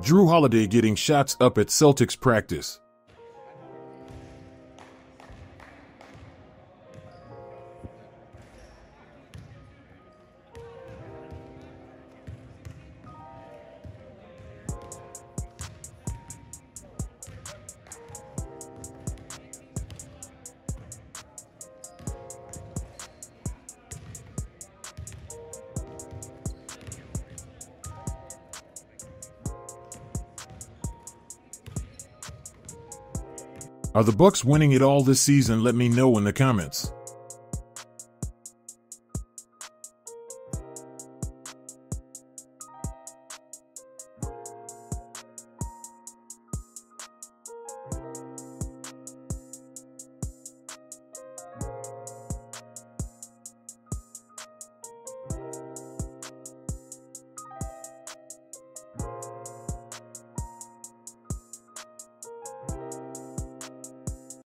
Jrue Holiday getting shots up at Celtics practice. Are the Bucks winning it all this season? Let me know in the comments.